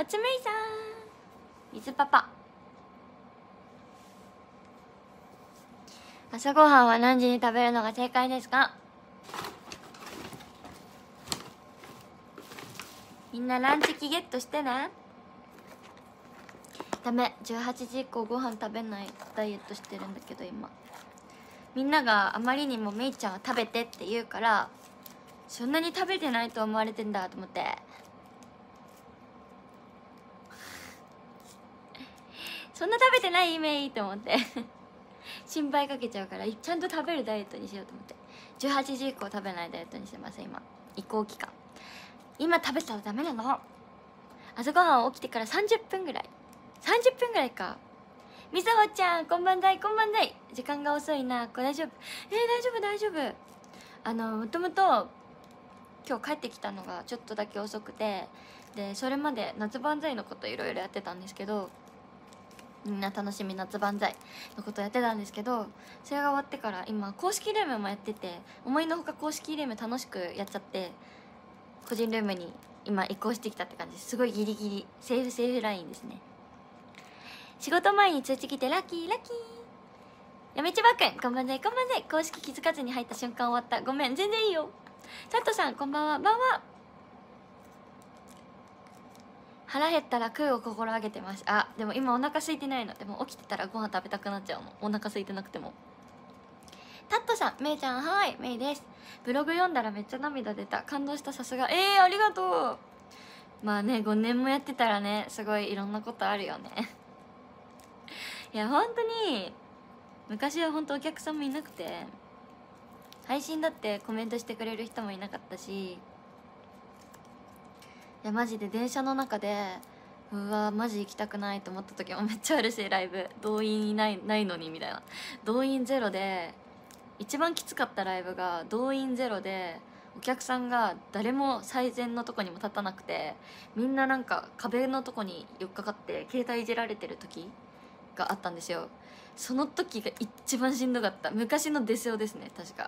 おつめいさん、水パパ。朝ごはんは何時に食べるのが正解ですか？みんなランチ機ゲットしてね。ダメ、18時以降ご飯食べないダイエットしてるんだけど今みんながあまりにもめいちゃんは食べてって言うから、そんなに食べてないと思われてんだと思ってそんな食べてないメイと思って心配かけちゃうから、ちゃんと食べるダイエットにしようと思って18時以降食べないダイエットにしてます。今移行期間。今食べたらダメなの。朝ごはん起きてから30分ぐらいか。みさほちゃんこんばんだい、こんばんだい。時間が遅いな。これ大丈夫？大丈夫。もともと今日帰ってきたのがちょっとだけ遅くて、でそれまで夏万歳のこといろいろやってたんですけど、みんな楽しみ夏万歳のことやってたんですけど、それが終わってから今公式ルームもやってて、思いのほか公式ルーム楽しくやっちゃって、個人ルームに今移行してきたって感じです。すごいギリギリセーフラインですね。仕事前に通知来てラッキー。やめちばくんこんばんざい。公式気づかずに入った瞬間終わった。ごめん、全然いいよ。佐藤さんこんばんは。腹減ったら食うを心がけてます。あ、でも今お腹空いてないの。でも起きてたらご飯食べたくなっちゃうの、お腹空いてなくても。タットさん、めいちゃん、はい、めいです。ブログ読んだらめっちゃ涙出た。感動した、さすが。ありがとう。まあね、5年もやってたらね、すごいいろんなことあるよねいや本当に昔は本当お客さんもいなくて、配信だってコメントしてくれる人もいなかったし、いやマジで電車の中でうわマジ行きたくないと思った時もめっちゃあるし、ライブ動員いないのにみたいな。動員ゼロで一番きつかったライブが動員ゼロで、お客さんが誰も最前のとこにも立たなくて、みんななんか壁のとこに寄っかかって携帯いじられてる時があったんですよ。その時が一番しんどかった。昔のデセオですね、確か。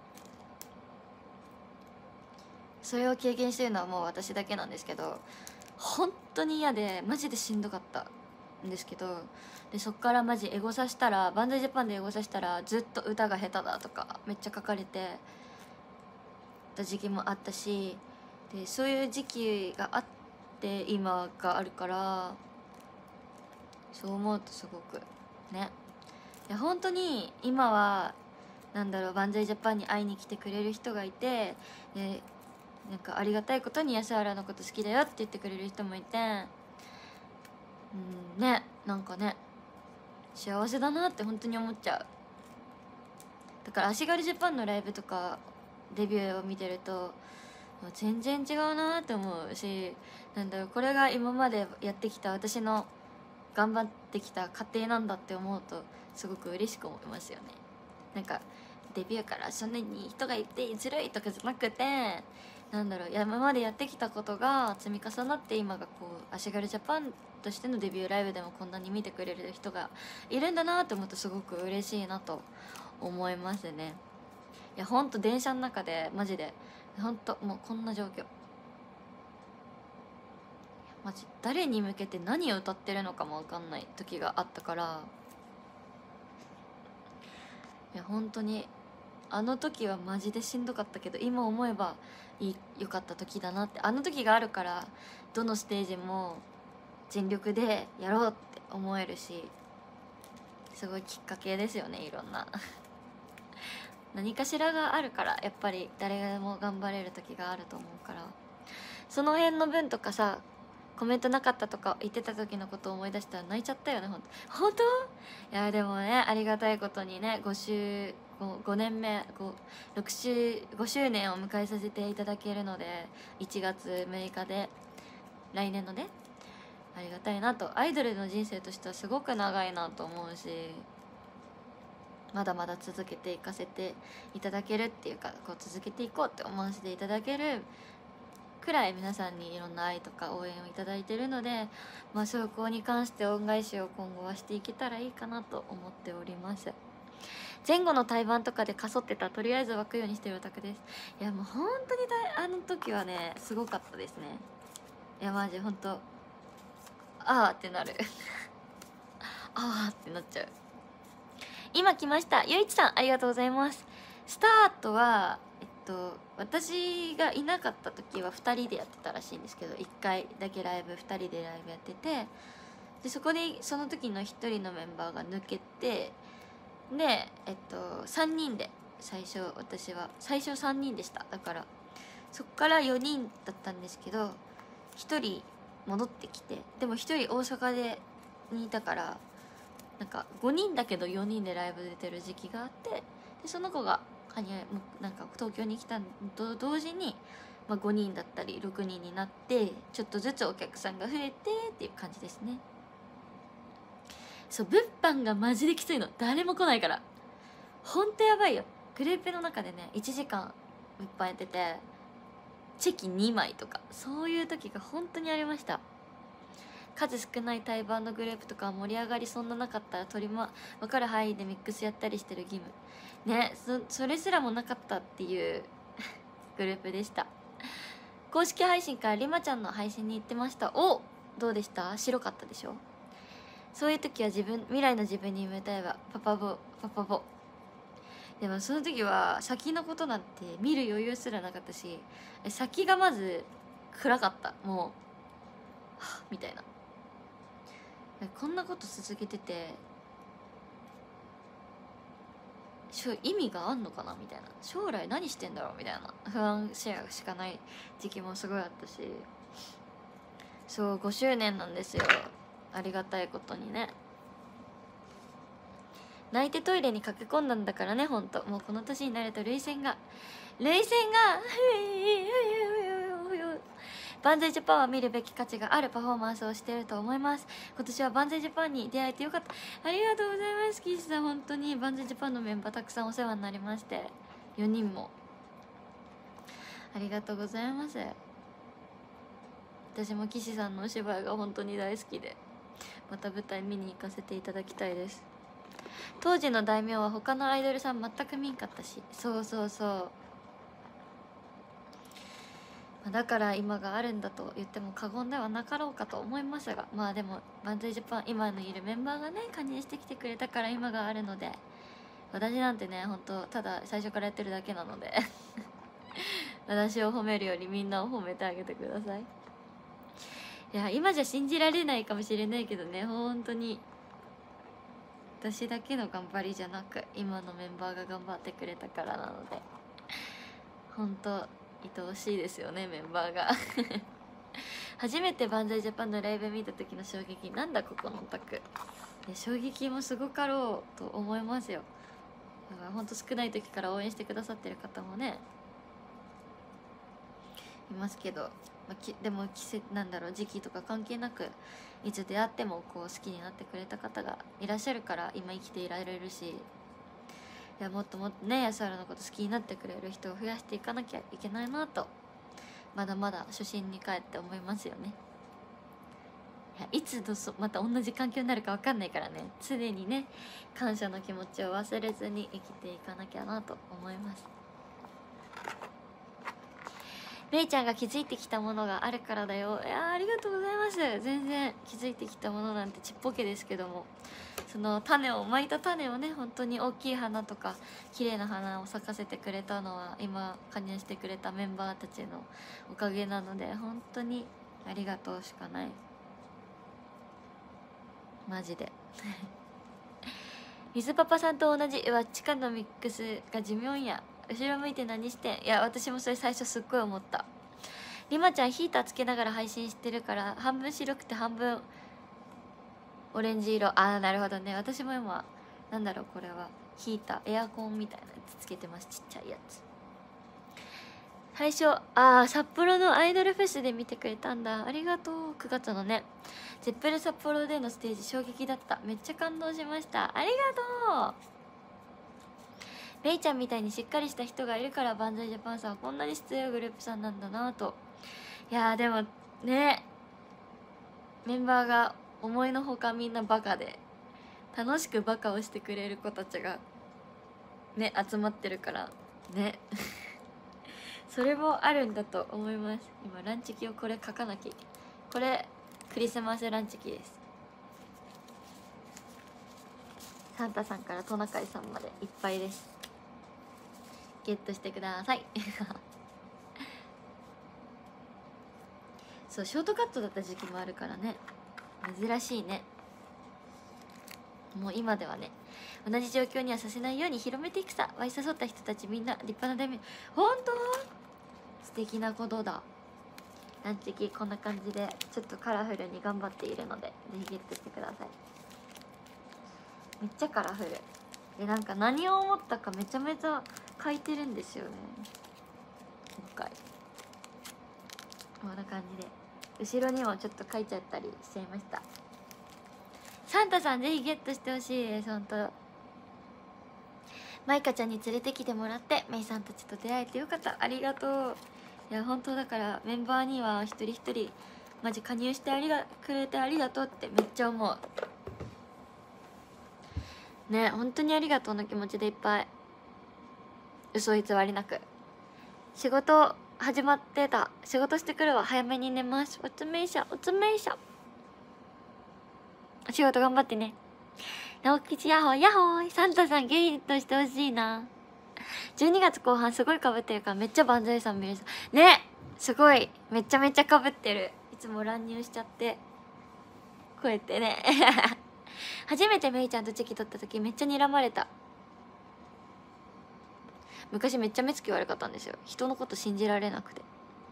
それを経験してるのはもう私だけなんですけど、本当に嫌でマジでしんどかったんですけど、でそっからマジエゴサしたら、バンドジャパンでエゴサしたらずっと歌が下手だとかめっちゃ書かれてた時期もあったし、でそういう時期があって今があるから、そう思うとすごくね。いや本当に今はなんだろう、バンザイジャパンに会いに来てくれる人がいて、でなんかありがたいことに安原のこと好きだよって言ってくれる人もいて、ね、なんかね幸せだなって本当に思っちゃう。だから足軽ジャパンのライブとかデビューを見てると全然違うなって思うし、なんだろう、これが今までやってきた私の頑張ってきた過程なんだって思うとすごく嬉しく思いますよね。なんかデビューからそんなに人がいてずるいとかじゃなくて、なんだろう、今までやってきたことが積み重なって今がこう足軽ジャパンとしてのデビューライブでもこんなに見てくれる人がいるんだなって思うとすごく嬉しいなと思いますね。いやほんと電車の中でマジでほんともうこんな状況、マジ誰に向けて何を歌ってるのかも分かんない時があったから、いや本当にあの時はマジでしんどかったけど、今思えば良かった時だなって。あの時があるからどのステージも全力でやろうって思えるし、すごいきっかけですよね。いろんな何かしらがあるからやっぱり誰でも頑張れる時があると思うから、その辺の分とかさ、コメントなかったとか言ってた時のことを思い出したら泣いちゃったよね。本当いやでもね、ありがたいことにね、5年目5周年を迎えさせていただけるので、1月6日で来年のね、ありがたいなと。アイドルの人生としてはすごく長いなと思うし、まだまだ続けていかせていただけるっていうか、こう続けていこうって思わせていただけるくらい皆さんにいろんな愛とか応援をいただいてるので、まあそこに関して恩返しを今後はしていけたらいいかなと思っております。前後の対バンとかでかそってた、とりあえず湧くようにしてるオタクです。いやもう本当にあの時はねすごかったですね。いやマジ本当あーってなるあーってなっちゃう。今来ました。ゆいちさん、ありがとうございます。スタートは私がいなかった時は2人でやってたらしいんですけど、1回だけライブ2人でライブやってて、でそこでその時の1人のメンバーが抜けて、で3人で私は最初3人でした。だからそっから4人だったんですけど、1人戻ってきて、でも1人大阪にいたから、なんか5人だけど4人でライブ出てる時期があって、でその子がなんか東京に来たのと同時に、5人だったり6人になって、ちょっとずつお客さんが増えてっていう感じですね。そう、物販がマジできついの。誰も来ないから、ほんとやばいよ。グループの中でね、1時間物販やってて、チェキ2枚とか、そういう時が本当にありました。数少ない対バンのグループとかは盛り上がりそんななかったら分かる範囲でミックスやったりしてる義務ね、それすらもなかったっていうグループでした。公式配信からりまちゃんの配信に行ってました。お、どうでした？白かったでしょ。そういう時は未来の自分に歌えばパパボパパボ。でもその時は先のことなんて見る余裕すらなかったし、先がまず暗かった。もうはぁみたいな、こんなこと続けてて意味があんのかなみたいな、将来何してんだろうみたいな不安しかない時期もすごいあったし、そう5周年なんですよ。ありがたいことにね。泣いてトイレに駆け込んだんだからね。ほんともうこの年になると涙腺がバンザイジャパンは見るべき価値があるパフォーマンスをしていると思います。今年はバンザイジャパンに出会えてよかった。ありがとうございます。岸さん、本当にバンザイジャパンのメンバーたくさんお世話になりまして、4人もありがとうございます。私も岸さんのお芝居が本当に大好きで、また舞台見に行かせていただきたいです。当時の大名は他のアイドルさん全く見んかったし、そうそうそう、だから今があるんだと言っても過言ではなかろうかと思いますが、まあでもバンザイジャパン今のいるメンバーがね加入してきてくれたから今があるので、私なんてね、ほんとただ最初からやってるだけなので私を褒めるよりみんなを褒めてあげてください。いや、今じゃ信じられないかもしれないけどね、本当に私だけの頑張りじゃなく今のメンバーが頑張ってくれたからなので、本当愛おしいですよね、メンバーが初めてバンザイジャパンのライブ見た時の衝撃、なんだここのオタク、衝撃もすごかろうと思いますよ。だからほんと少ない時から応援してくださってる方もねいますけど、でも時期とか関係なくいつ出会ってもこう好きになってくれた方がいらっしゃるから今生きていられるし、いやもっともっとね安原のこと好きになってくれる人を増やしていかなきゃいけないなと、まだまだ初心に帰って思いますよね。いつまた同じ環境になるか分かんないからね、常にね感謝の気持ちを忘れずに生きていかなきゃなと思います。めいちゃんが気づいてきたものがあるからだよ。いやありがとうございます。全然気づいてきたものなんてちっぽけですけども、その巻いた種をね、本当に大きい花とか綺麗な花を咲かせてくれたのは今加入してくれたメンバーたちのおかげなので、本当にありがとうしかない、マジで水パパさんと同じ。地下のミックスが寿命や。後ろ向いて何してん。いや私もそれ最初すっごい思った。りまちゃんヒーターつけながら配信してるから半分白くて半分オレンジ色。ああなるほどね。私も今なんだろう、これはヒーターエアコンみたいなやつつけてます。ちっちゃいやつ。最初札幌のアイドルフェスで見てくれたんだ。ありがとう。9月のねゼップル札幌でのステージ衝撃だった。めっちゃ感動しました。ありがとう。めいちゃんみたいにしっかりした人がいるからバンザイジャパンさんはこんなに強いグループさんなんだなと。いやーでもね、メンバーが思いのほかみんなバカで楽しくバカをしてくれる子たちがね集まってるからねそれもあるんだと思います。今ランチキをこれ書かなきゃいけない。これクリスマスランチ機です。サンタさんからトナカイさんまでいっぱいです。ゲットしてくださいそう、ショートカットだった時期もあるからね、珍しいね。もう今ではね、同じ状況にはさせないように広めていくさ。わい誘った人たちみんな立派なデビュー。ほんと素敵なことだ。ランチ機こんな感じでちょっとカラフルに頑張っているので、ぜひゲットしてください。めっちゃカラフルで、なんか何を思ったかめちゃめちゃ描いてるんですよね、今回。こんな感じで後ろにもちょっと描いちゃったりしちゃいました。サンタさんぜひゲットしてほしいです。ほんとマイカちゃんに連れてきてもらってメイさんたちと出会えてよかった。ありがとう。いや本当だから、メンバーには一人一人マジ加入してくれてありがとうってめっちゃ思うね。本当にありがとうの気持ちでいっぱい。嘘偽りなく。仕事始まってた。仕事してくるわ。早めに寝ます。おつめいしゃおつめいしゃ。お仕事頑張ってね。直吉ヤホーヤホー。サンタさんゲットしてほしいな。12月後半すごい被ってるからめっちゃ万歳さん見れそうね。すごいめちゃめちゃ被ってる。いつも乱入しちゃってこうやってね初めてめいちゃんとチェキ取った時めっちゃ睨まれた。昔めっちゃ目つき悪かったんですよ。人のこと信じられなくて。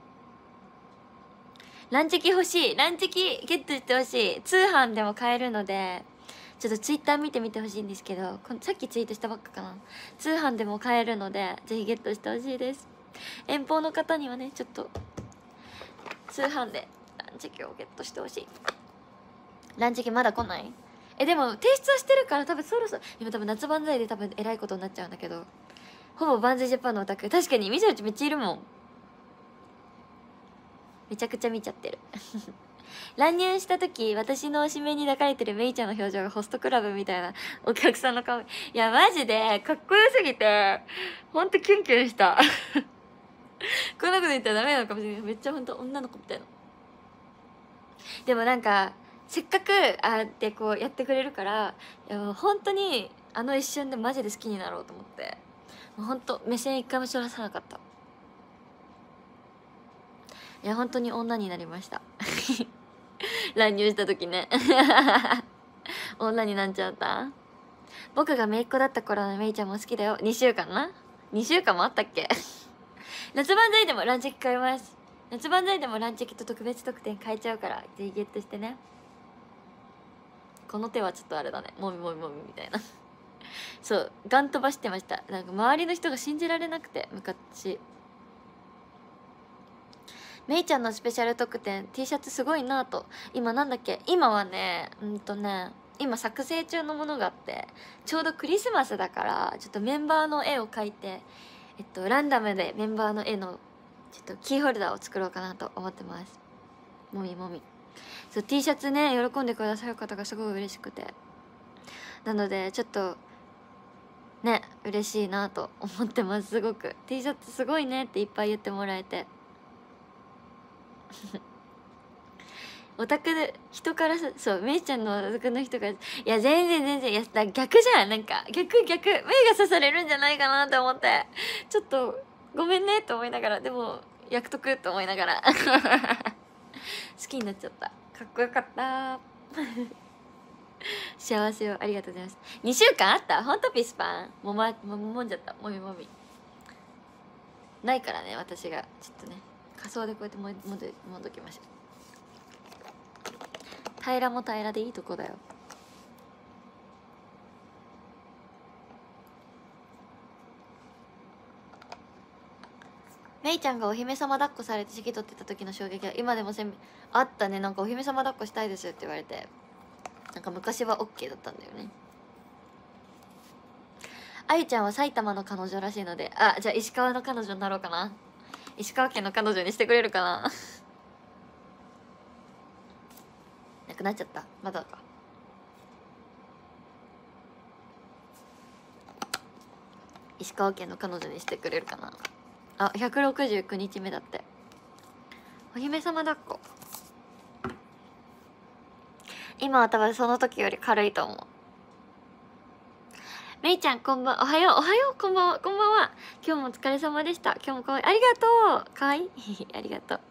ランチキ欲しい。ランチキゲットしてほしい。通販でも買えるのでちょっとツイッター見てみてほしいんですけど、さっきツイートしたばっかかな。通販でも買えるのでぜひゲットしてほしいです。遠方の方にはねちょっと通販でランチキをゲットしてほしい。ランチキまだ来ない？でも提出はしてるから多分そろそろ、今多分夏万歳で多分えらいことになっちゃうんだけど、ほぼ万歳ジャパンのオタク。確かにみそちめっちゃいるもん。めちゃくちゃ見ちゃってる乱入した時私の推しメンに抱かれてるメイちゃんの表情がホストクラブみたいなお客さんの顔。いやマジでかっこよすぎてほんとキュンキュンしたこんなこと言ったらダメなのかもしれない。めっちゃほんと女の子みたいな。でもなんかせっかくってこうやってくれるから、いやもう本当にあの一瞬でマジで好きになろうと思って、もうほんと目線一回もそらさなかった。いや本当に女になりました乱入した時ね女になっちゃった。僕が姪っ子だった頃のメイちゃんも好きだよ。2週間な。2週間もあったっけ夏万歳でもランチキ買います。夏万歳でもランチキと特別特典買えちゃうからぜひゲットしてね。この手はちょっとあれだね、もみもみもみみたいなそうガン飛ばしてました。なんか周りの人が信じられなくて、昔めいちゃんのスペシャル特典 T シャツすごいなと。今なんだっけ、今はね今作成中のものがあって、ちょうどクリスマスだからちょっとメンバーの絵を描いてランダムでメンバーの絵のちょっとキーホルダーを作ろうかなと思ってます。もみもみ。そう T シャツね喜んでくださる方がすごい嬉しくて、なのでちょっとね嬉しいなと思ってます。すごく T シャツすごいねっていっぱい言ってもらえてオタクで人からそうめいちゃんのオタクの人がいや全然いや逆じゃん。なんか逆目が刺されるんじゃないかなって思って、ちょっとごめんねと思いながら、でもやくとくと思いながら好きになっちゃった。かっこよかった幸せをありがとうございます。2週間あったほんとピスパンもんじゃった。もみもみないからね、私がちょっとね仮装でこうやってもんどきました。平らも平らでいいとこだよ。めいちゃんがお姫様抱っこされて指揮取ってた時の衝撃は今でもあったね。なんかお姫様抱っこしたいですって言われて、なんか昔は OK だったんだよね。あゆちゃんは埼玉の彼女らしいので、じゃあ石川の彼女になろうかな。石川県の彼女にしてくれるかななくなっちゃった。まだか。石川県の彼女にしてくれるかな。169日目だって。お姫様抱っこ今は多分その時より軽いと思う。めいちゃんこんばん、おはよう、おはよう、こんばんは、こんばんは。今日もお疲れ様でした。今日もかわいい、ありがとう、かわいいありがとう。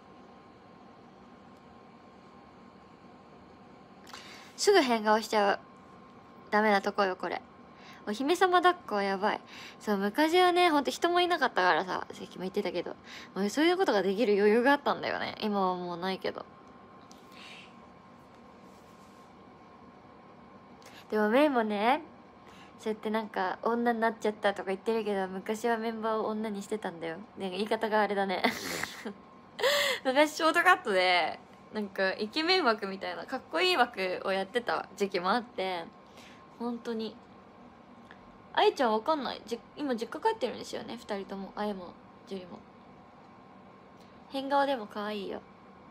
すぐ変顔しちゃうダメなとこよこれ。お姫様抱っこはやばい。そう、昔はね、ほんと人もいなかったからさ、さっきも言ってたけど、もうそういうことができる余裕があったんだよね。今はもうないけど。でもメイもね、そうやってなんか女になっちゃったとか言ってるけど、昔はメンバーを女にしてたんだよ。なんか言い方があれだね昔ショートカットでなんかイケメン枠みたいなかっこいい枠をやってた時期もあって、本当に愛ちゃんわかんない、今実家帰ってるんですよね、2人とも。愛も樹里も変顔でも可愛いよ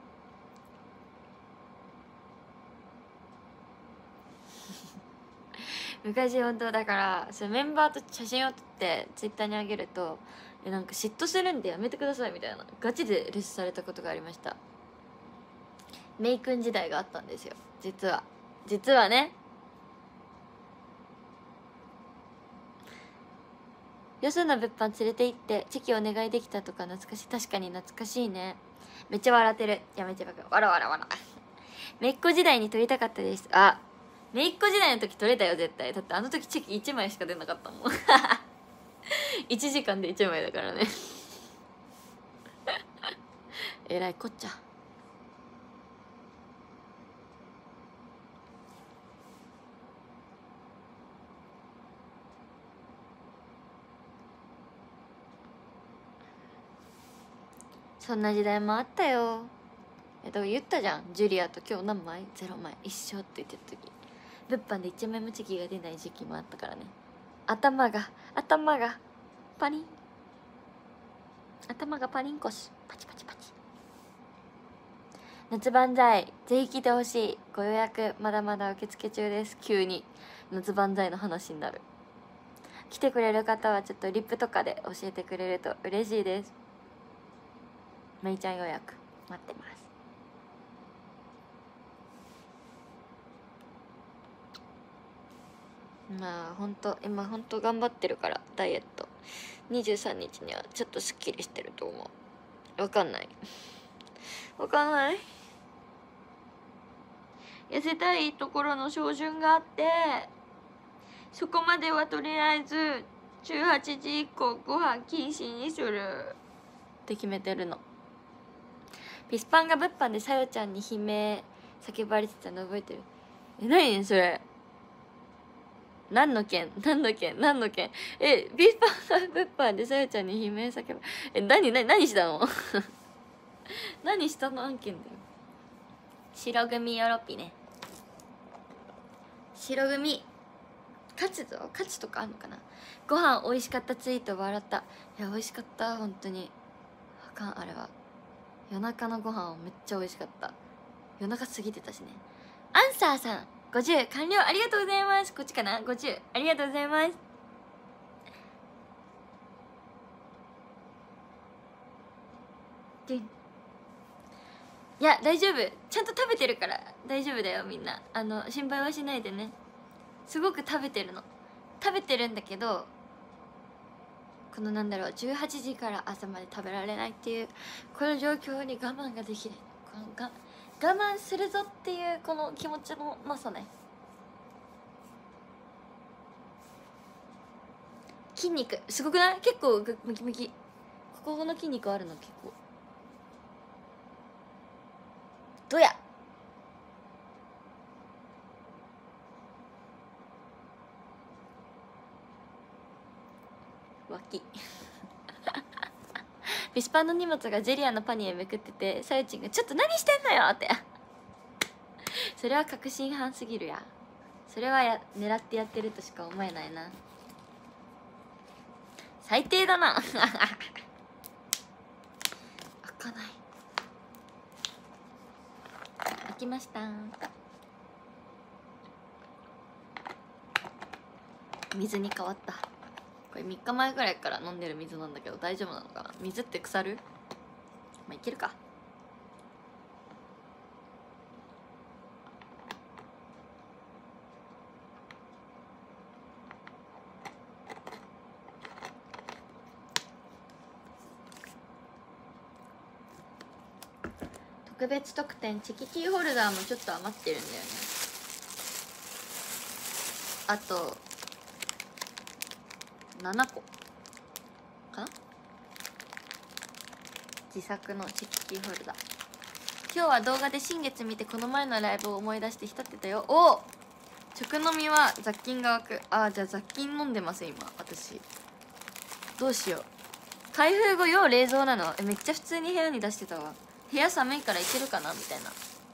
昔本当だから、それメンバーと写真を撮ってツイッターにあげるとなんか嫉妬するんでやめてくださいみたいなガチでレスされたことがありました。メイクン時代があったんですよ、実はね。よその物販連れて行ってチェキお願いできたとか懐かしい。確かに懐かしいね。めっちゃ笑ってる。やめてばかわらわらわらめいっ子時代に撮りたかったです。あ、めいっ子時代の時撮れたよ絶対。だってあの時チェキ1枚しか出なかったもん1時間で1枚だからねえらいこっちゃ。そんな時代もあったよ。でも言ったじゃん、ジュリアと今日何枚 ?0 枚一緒って言ってた時、物販で1枚もチェキが出ない時期もあったからね。頭がパリン、頭がパリンコシパチパチパチ。夏万歳ぜひ来てほしい。ご予約まだまだ受付中です。急に夏万歳の話になる。来てくれる方はちょっとリップとかで教えてくれると嬉しいです。めいちゃん予約待ってます。まあほんと今ほんと頑張ってるからダイエット。23日にはちょっとすっきりしてると思う。わかんない痩せたいところの照準があって、そこまではとりあえず18時以降ご飯禁止にするって決めてるの。ピスパンが物販でさよちゃんに悲鳴叫ばれてたの覚えてる？何それ、何の件ピスパンが物販でさよちゃんに悲鳴叫ば何したの何したの案件だよ。白組よろぴね。白組勝つとかあんのかな。ご飯美味しかったツイート笑った。いや美味しかった本当に。あかんあれは。夜中のご飯めっちゃ美味しかった。夜中過ぎてたしね。アンサーさん50完了ありがとうございます。こっちかな。50ありがとうございます。いや大丈夫、ちゃんと食べてるから大丈夫だよ。みんな心配はしないでね。すごく食べてるんだけど、このなんだろう18時から朝まで食べられないっていうこの状況に我慢ができない。この我慢するぞっていうこの気持ちのなさね。筋肉すごくない？結構ムキムキ。ここの筋肉あるの結構。どや脇ビスパンの荷物がジェリアのパニエめくってて、さゆちんが「ちょっと何してんのよ!」ってそれは確信犯すぎるや。それは狙ってやってるとしか思えないな。最低だな開かない。開きました。水に変わった。これ3日前ぐらいから飲んでる水なんだけど大丈夫なのかな。水って腐る？まあいけるか。 特別特典チキキーホルダーもちょっと余ってるんだよね。あと7個かな、自作のチキキーホルダー。今日は動画で新月見てこの前のライブを思い出して浸ってたよ。お、直飲みは雑菌が湧く。あ、じゃあ雑菌飲んでます今私。どうしよう。開封後要冷蔵なの。めっちゃ普通に部屋に出してたわ。部屋寒いからいけるかなみたいな。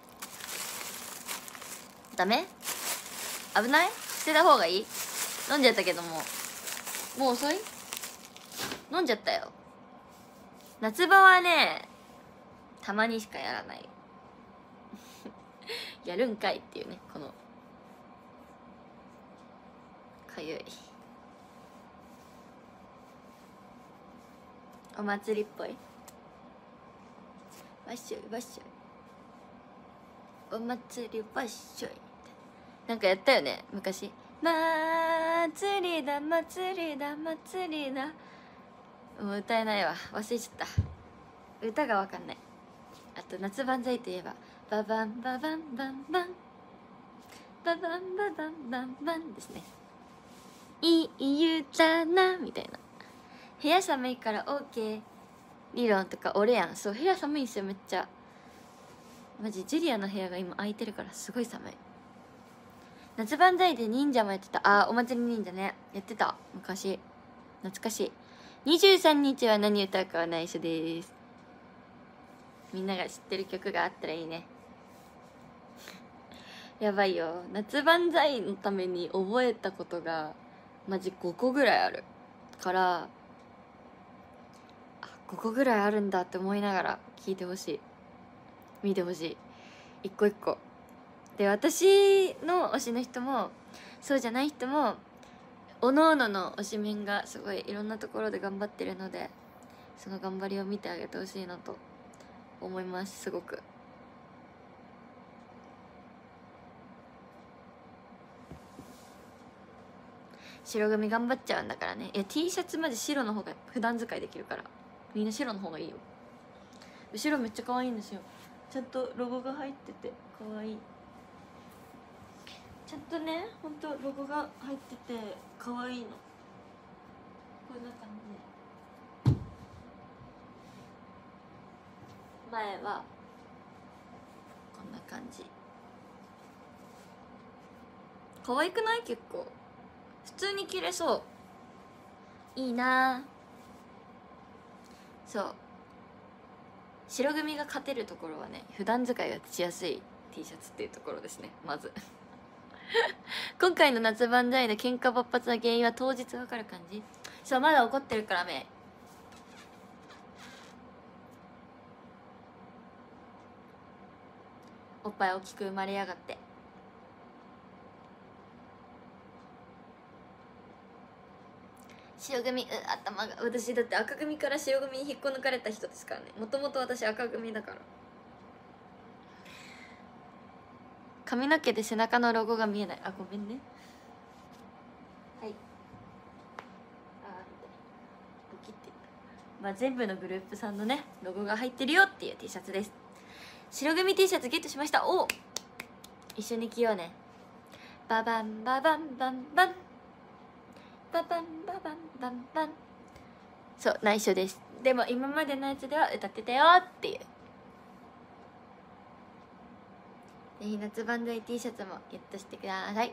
ダメ？危ない？捨てた方がいい？飲んじゃったけどもう遅い？飲んじゃったよ。夏場はねたまにしかやらないやるんかいっていうね、このかゆいお祭りっぽい。わっしょいわっしょい、お祭りわっしょい。なんかやったよね昔。祭りだ祭りだ祭りだ。もう歌えないわ、忘れちゃった。歌がわかんない。あと夏万歳といえばババンババンバンバンババンババンバンバンですね。いい歌なみたいな。部屋寒いから OK 理論とか俺やん。そう、部屋寒いんすよめっちゃ。マジジュリアの部屋が今空いてるからすごい寒い。夏万歳で忍者もやってた。あ、お祭り忍者ね、やってた昔。懐かしい。23日は何歌うかは内緒です。みんなが知ってる曲があったらいいねやばいよ、夏万歳のために覚えたことがマジ5個ぐらいあるから、あ、5個ぐらいあるんだって思いながら聞いてほしい、見てほしい、一個一個で。私の推しの人もそうじゃない人もおのおのの推しメンがすごいいろんなところで頑張ってるので、その頑張りを見てあげてほしいなと思います。すごく白組頑張っちゃうんだからね。いや T シャツマジ白の方が普段使いできるから、みんな白の方がいいよ。後ろめっちゃ可愛いんですよ。ちゃんとロゴが入ってて可愛い。ちゃんとね、ほんとロゴが入ってて可愛いの。こんな感じ。前はこんな感じ。可愛くない？結構普通に着れそう。いいな。そう白組が勝てるところはね、普段使いがしやすい T シャツっていうところですね、まず今回の夏万歳の喧嘩勃発の原因は当日わかる感じ。そう、まだ怒ってるからめおっぱい大きく生まれやがって。白組、頭が、私だって赤組から白組に引っこ抜かれた人ですからね。もともと私赤組だから。髪の毛で背中のロゴが見えない。あ、ごめんね。はい。ボキって。まあ全部のグループさんのねロゴが入ってるよっていう T シャツです。白組 T シャツゲットしました。お、一緒に着ようね。ババンババンバンバンババンババンバンバン。そう内緒です。でも今までのやつでは歌ってたよっていう。ぜひ夏万歳 T シャツもゲットしてください。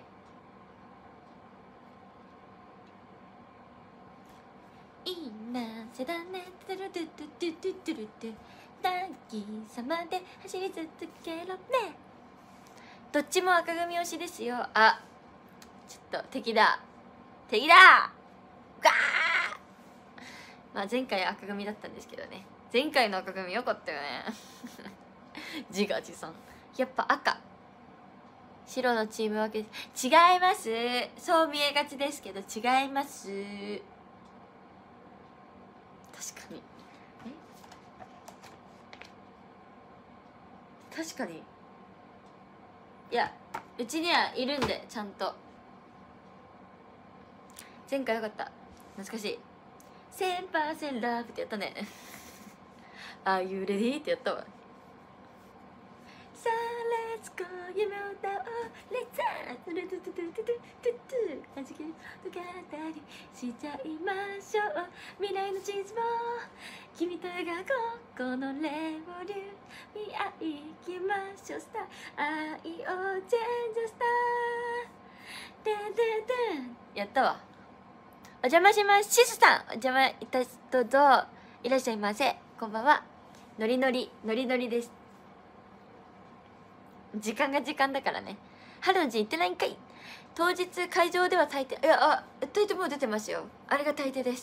いいなせだね、トゥルトゥトゥトゥトゥトゥルトゥ、大きさまで走り続けろね。どっちも赤組推しですよ。あ、ちょっと敵だ敵だガー。まあ前回赤組だったんですけどね、前回の赤組良かったよね自画自賛。やっぱ赤白のチーム分け違います。そう見えがちですけど違います。確かに確かに。いやうちにはいるんでちゃんと。前回よかった、懐かしい。1000% ラブってやったねAre you ready? ってやったわ。 さあレッツゴー夢を歌おうレッツアートゥルトゥトゥトゥトゥトゥトゥはじけると語りしちゃいましょう未来の地図を君と描こうこのレボリュー未来行きましょうスター愛をチェンジスターてんてんてんやったわ。お邪魔します。シスさんお邪魔いたしどうぞいらっしゃいませ。こんばんは。ノリノリです。時間が時間だからね。春の陣行ってないんかい。当日会場では大抵大抵もう出てますよ。あれが大抵です。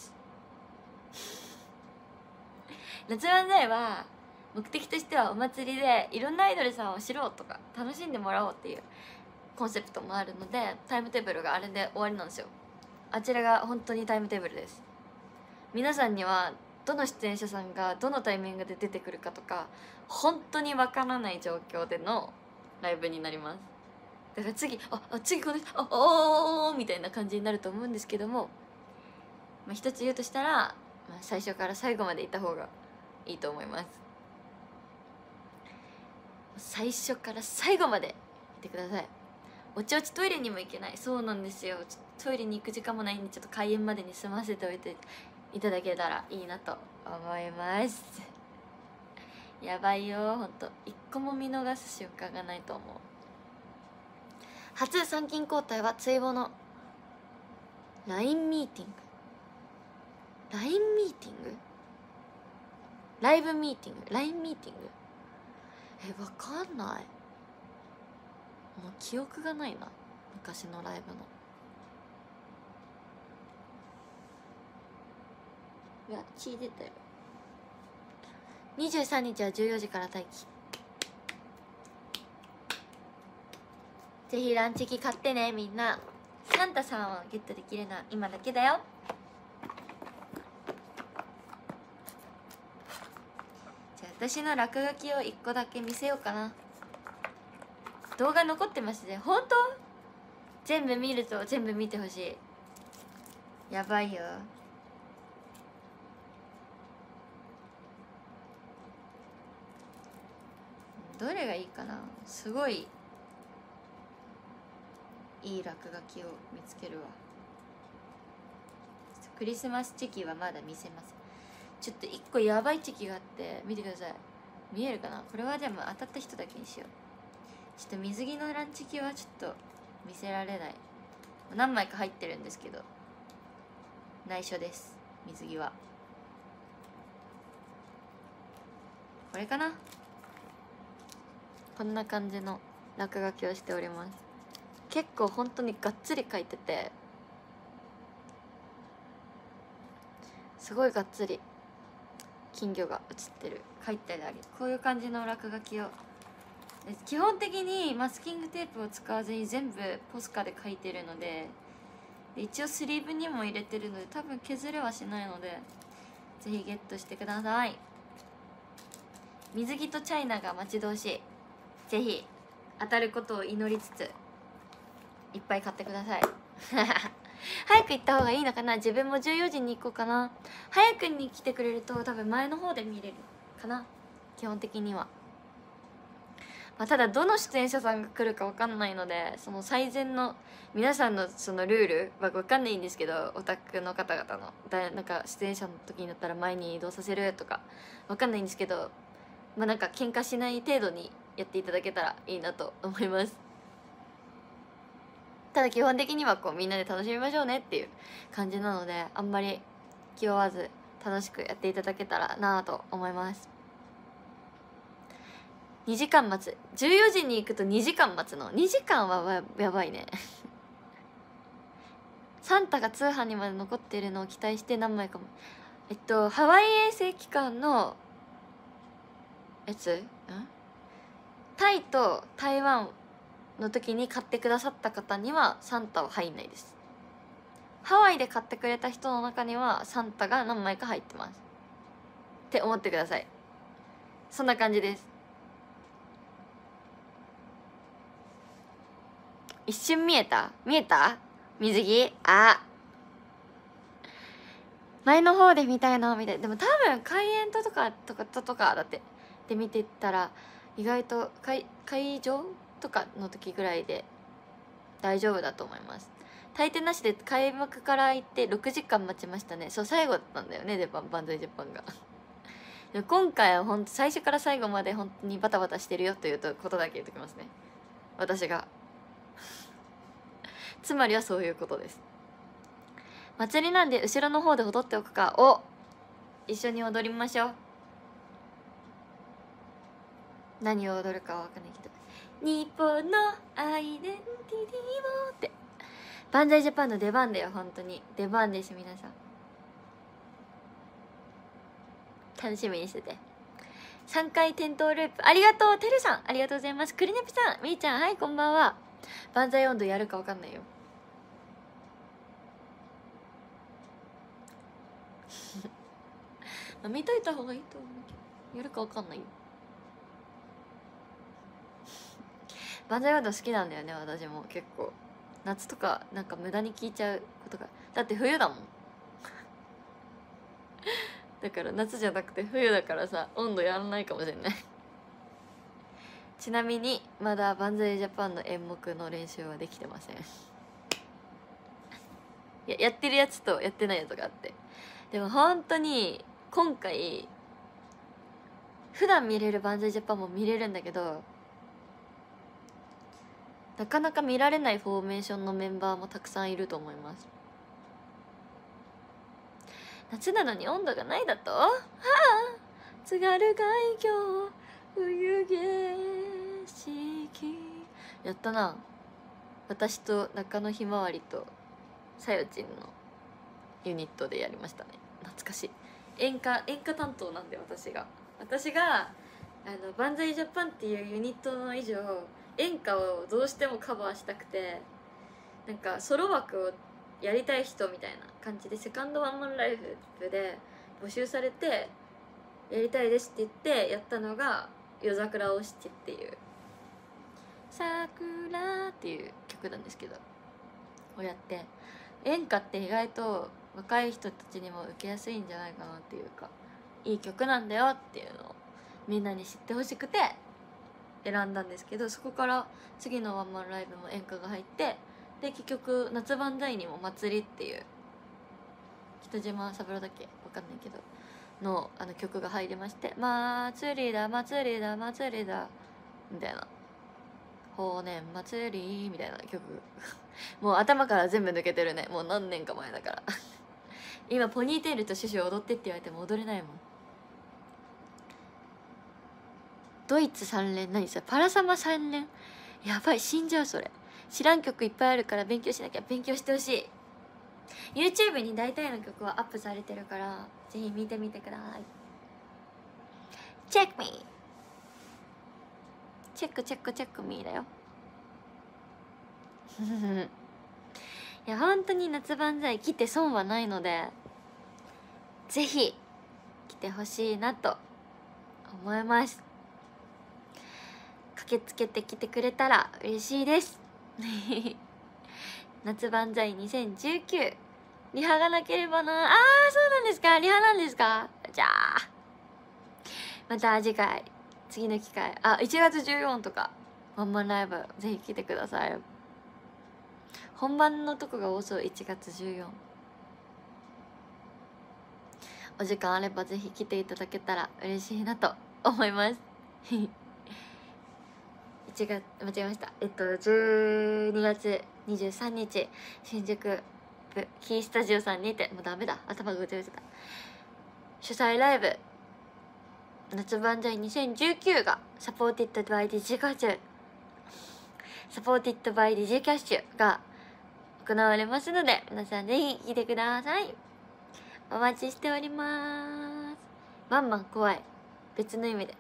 夏漫才は目的としてはお祭りでいろんなアイドルさんを知ろうとか楽しんでもらおうっていうコンセプトもあるので、タイムテーブルがあれで終わりなんですよ。あちらが本当にタイムテーブルです。皆さんにはどの出演者さんがどのタイミングで出てくるかとか本当にわからない状況でのライブになります。だから次この人みたいな感じになると思うんですけども、一つ言うとしたら、最初から最後までいた方がいいと思います。最初から最後までいてください。おちおちトイレにも行けない。そうなんですよ。トイレに行く時間もないんで、ちょっと開演までに済ませておいていただけたらいいなと思います。やばいよほんと、一個も見逃す瞬間がないと思う。初参勤交代は追放の LINE ミーティング LINE ミーティングライブミーティング LINE ミーティングわかんない。もう記憶がないな、昔のライブの。いや血出たよ。23日は14時から待機。ぜひランチキ買ってねみんな。サンタさんをゲットできるのは今だけだよ。じゃあ私の落書きを1個だけ見せようかな。動画残ってますね。本当？全部見ると全部見てほしい。やばいよ。どれがいいかな。すごいいい落書きを見つけるわ。クリスマスチェキはまだ見せます。ちょっと1個やばいチェキがあって見てください。見えるかな。これはでも当たった人だけにしよう。ちょっと水着のランチキはちょっと見せられない。何枚か入ってるんですけど内緒です。水着はこれかな。こんな感じの落書きをしております。結構本当にがっつり書いてて、すごいがっつり金魚が写ってる書いてあり、こういう感じの落書きを基本的にマスキングテープを使わずに全部ポスカで書いてるので、一応スリーブにも入れてるので多分削れはしないので、ぜひゲットしてください。水着とチャイナが待ち遠しい。ぜひ当たることを祈りつついっぱい買ってください。早く行った方がいいのかな。自分も14時に行こうかな。早くに来てくれると多分前の方で見れるかな、基本的には。ただどの出演者さんが来るか分かんないので、その最善の皆さんのそのルールは分かんないんですけど、オタクの方々のなんか出演者の時になったら前に移動させるとか分かんないんですけど、なんか喧嘩しない程度にやっていただけたらいいなと思います。ただ基本的にはこうみんなで楽しみましょうねっていう感じなので、あんまり気負わず楽しくやっていただけたらなと思います。2時間待つ。14時に行くと2時間待つの。2時間はやばいね。サンタが通販にまで残っているのを期待して何枚かも。ハワイ遠征期間のやつ、タイと台湾の時に買ってくださった方にはサンタは入んないです。ハワイで買ってくれた人の中にはサンタが何枚か入ってますって思ってください。そんな感じです。一瞬見えた水着。前の方で見たいなみたいな。でも多分開演とかだってで見てたら意外と会場とかの時ぐらいで大丈夫だと思います。大抵なしで開幕から行って6時間待ちましたね。そう、最後だったんだよね、出番、バンザイジャパンがでも今回は本当最初から最後まで本当にバタバタしてるよということだけ言っておきますね、私がつまりはそういうことです。祭りなんで後ろの方で踊っておくか。お、一緒に踊りましょう。何を踊るかは分かんないけど、日本のアイデンティティをってバンザイジャパンの出番だよ。本当に出番です。皆さん楽しみにしてて。3回転倒ループありがとう。てるさんありがとうございます。クリネピさん、みーちゃん、はいこんばんは。バンザイ温度やるか分かんないよ見といた方がいいと思うけど、やるか分かんないよ。バンザイ温度好きなんだよね、私も結構。夏とかなんか無駄に聞いちゃうことが、だって冬だもんだから夏じゃなくて冬だからさ、温度やらないかもしれないちなみにまだバンザイジャパンの演目の練習はできてませんやってるやつとやってないやつがあって、でも本当に今回普段見れるバンザイジャパンも見れるんだけど、なかなか見られないフォーメーションのメンバーもたくさんいると思います。夏なのに温度がないだと、はあ、津軽海峡冬景色。やったな。私と中野ひまわりとさよちんのユニットでやりましたね。懐かしい。演歌担当なんで、私がバンザイジャパンっていうユニットの以上演歌をどうしてもカバーしたくて、なんかソロ枠をやりたい人みたいな感じでセカンドワンマンライフで募集されて、やりたいですって言ってやったのが夜桜お七っていう桜っていう曲なんですけど、をやって、演歌って意外と若い人たちにも受けやすいんじゃないかなっていうか、いい曲なんだよっていうのをみんなに知ってほしくて選んだんですけど、そこから次のワンマンライブも演歌が入って、で結局夏万歳にも祭りっていう北島三郎だっけ分かんないけどの曲が入りまして、祭りだ祭りだ祭りだみたいな、法年祭りみたいな曲もう頭から全部抜けてるね。もう何年か前だから今ポニーテールとシュシュ踊ってって言われても踊れないもん。ドイツ3連、何それ、パラサマ3連、やばい、死んじゃうそれ。知らん曲いっぱいあるから勉強しなきゃ。勉強してほしい。 YouTube に大体の曲はアップされてるから、ぜひ見てみてください。チェックミー、チェックチェックチェックミーだよいや本当に夏万歳来て損はないので、ぜひ来てほしいなと思います。駆けつけてきてくれたら嬉しいです夏万歳2019、リハがなければな。あー、そうなんですか、リハなんですか。じゃあまた次回、次の機会、1月14とかワンマンライブぜひ来てください。本番のとこが多そう。1月14、お時間あればぜひ来ていただけたら嬉しいなと思います1月、間違えました。12月23日新宿キースタジオさんにて、もうダメだ、頭がぐちゃぐちゃだ、主催ライブ夏万歳2019がサポーティッドバイディジキャッシュが行われますので、皆さんぜひ来てください。お待ちしております。ワンマン怖い、別の意味で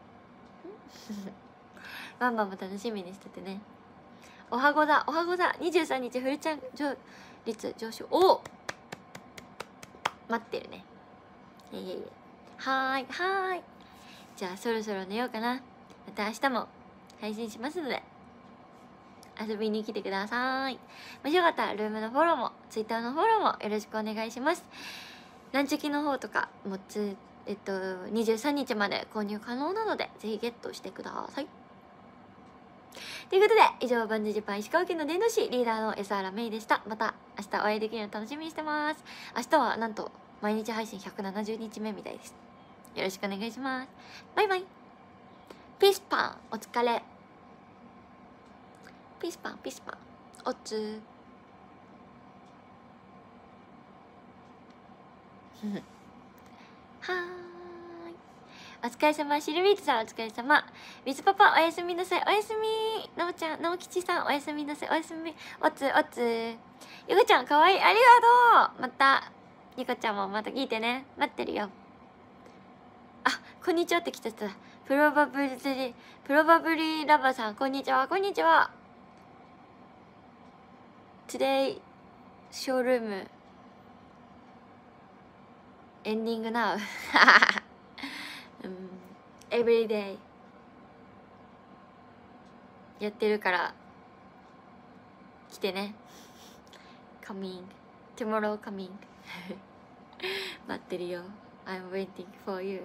ワンマンも楽しみにしててね。おはごだ23日フルチャン率上昇。お、待ってるね。はーい。じゃあそろそろ寝ようかな。また明日も配信しますので遊びに来てください。もしよかったらルームのフォローも Twitter のフォローもよろしくお願いします。ランチョキの方とかも 23日まで購入可能なのでぜひゲットしてください。ということで以上バンジージャパン石川県の伝道師リーダーの江原芽衣でした。また明日お会いできるの楽しみにしてます。明日はなんと毎日配信170日目みたいです。よろしくお願いします。バイバイ。ピースパンお疲れ。ピースパンピースパンおつはーい、お疲れ様。シルビートさんお疲れ様。ミツパパおやすみなさい。おやすみ。のもちゃん、のもきちさんおやすみなさい。おやすみ。おつおつ。ゆかちゃんかわいい、ありがとう。またゆかちゃんもまた聞いてね、待ってるよ。あ、こんにちはって来た人だ。プロバブリーラバーさん、こんにちは。こんにちは。Today showroom ending now every day やってるから来てね。 coming tomorrow coming 待ってるよ。 I'm waiting for you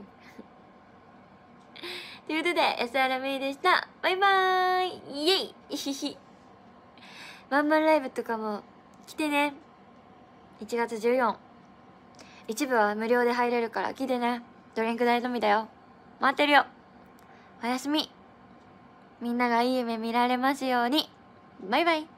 ということで SRME でした。バイバーイ。イエイイヒヒ。ワンマンライブとかも来てね。1月14、一部は無料で入れるから来てね。ドリンク代のみだよ。待ってるよ。おやすみ。みんながいい夢見られますように。バイバイ。